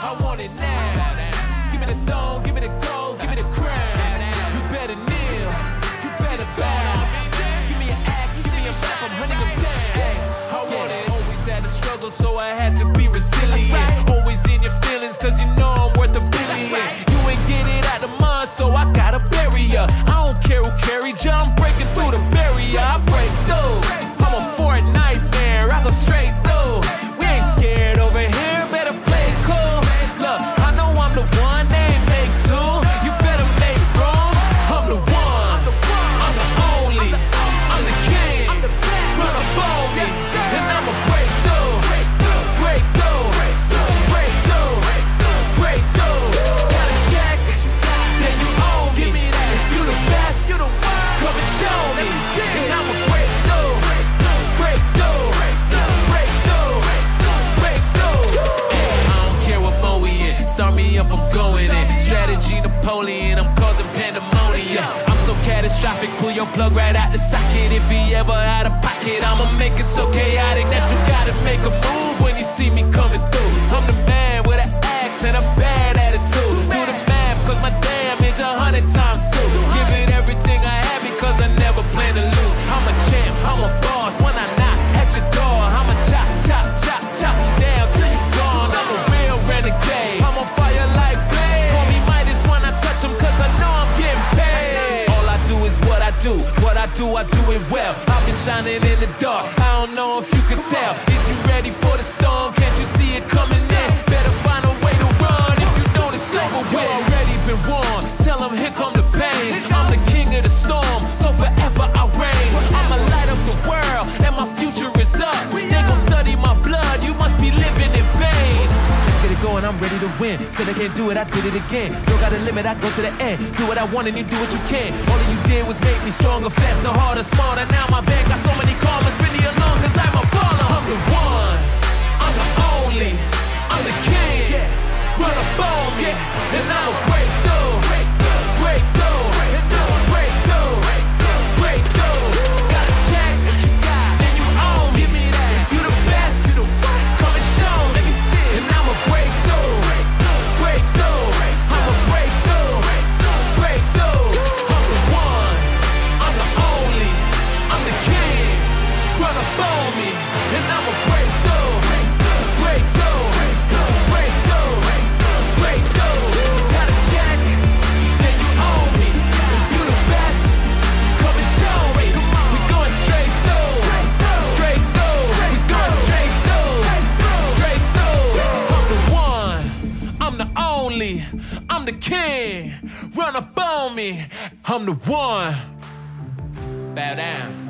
I want it now. Give me the throne, give me the gold, give me the crown. You better kneel, you better bow. Give me an axe, give me a map, I'm hunting them down. I want it. Always had to struggle, so I had to be resilient. Always in your feelings, cause you know I'm worth a billion. You ain't get it out the mud, so I gotta bury ya. I don't care who carried ya, I'm breaking through the barrier. I break through. I'm a Fortnite man, I go straight through. We ain't scared over here, better play it cool. Look, I know I'm the one, they ain't make two. You better make room. I'm the one, I'm the only, I'm the king. Run up on me, and I'ma break through. Break through, break through, break through. Got a check, then you own me. If you the best, come and show me. And I'ma break through, break through, break through, break through. Yeah, I don't care what mode we in. Start me up, I'm going in. Strategy Napoleon, I'm causing pandemonium. I'm so catastrophic, pull your plug right out the socket. If he ever out of pocket, I'ma make it so chaotic that you gotta make a move when you see me coming through. I'm the man with an axe and a bad attitude. Do the math, cause my damage 100 times two. Give it everything I have because I never plan to lose. I'm a champ, I'm a boss when I knock at your door. I'm a chop, chop, chop, chop you down till you gone. I'm a real renegade, I'm on fire like blaze. Call me Midas when I touch him cause I know I'm getting paid. All I do is what I do, I do it well. I've been shining in the dark, I don't know if you can tell. Is you ready for the storm? Can't you see it coming in? Better find a way to run if you don't, it's over with. You already been warned, tell them here come the pain. I'm the king of the storm, so forever I reign. I'ma light up the world, and my future is up. They gon' study my blood, you must be living in vain. Let's get it going, I'm ready to win. Said I can't do it, I did it again. Don't got a limit, I go to the end. Do what I want and you do what you can. All that you did was make me stronger, faster, harder, smarter. Now my bank got so many commas, really alone cause I'm a baller. I'm the one, I'm the only, I'm the king. Run up on me, and I'ma break through. Break through, break through, break through. Got a check, then you own me. If you the best, come and show me. And I'ma break through, break through. I'ma break through, break through. I'm the one, I'm the only, I'm the king. Run up on me, and I'ma break through, break through, break through, break through. Got a check, then you own me. If you the best, come and show me. We going straight through, straight through. We going straight through, straight through. I'm the one, I'm the only, I'm the king. Run up on me, I'm the one. Bow down.